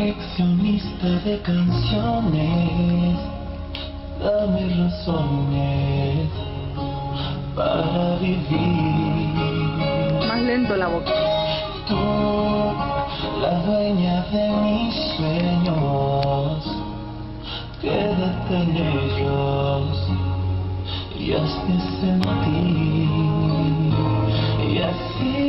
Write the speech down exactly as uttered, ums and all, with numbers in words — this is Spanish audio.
coleccionista de canciones, dame razones para vivir. Más lento la boca. Tú, la dueña de mis sueños, quédate en ellos y hazme sentir. Y así